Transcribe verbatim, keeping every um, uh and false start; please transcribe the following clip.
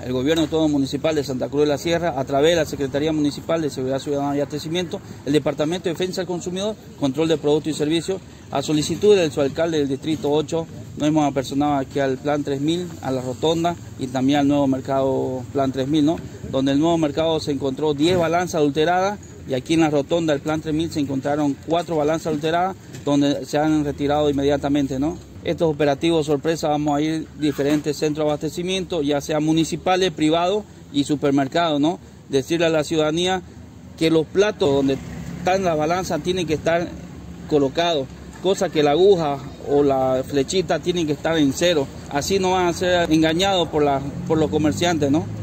El gobierno autónomo municipal de Santa Cruz de la Sierra, a través de la Secretaría Municipal de Seguridad Ciudadana y Abastecimiento, el Departamento de Defensa del Consumidor, Control de Productos y Servicios, a solicitud del subalcalde del Distrito ocho, nos hemos apersonado aquí al Plan tres mil, a la Rotonda y también al nuevo mercado Plan tres mil, ¿no? Donde el nuevo mercado se encontró diez balanzas adulteradas y aquí en la Rotonda del Plan tres mil se encontraron cuatro balanzas adulteradas donde se han retirado inmediatamente, ¿no? Estos operativos sorpresa vamos a ir a diferentes centros de abastecimiento, ya sean municipales, privados y supermercados, ¿no? Decirle a la ciudadanía que los platos donde están las balanzas tienen que estar colocados, cosa que la aguja o la flechita tienen que estar en cero, así no van a ser engañados por, la, por los comerciantes, ¿no?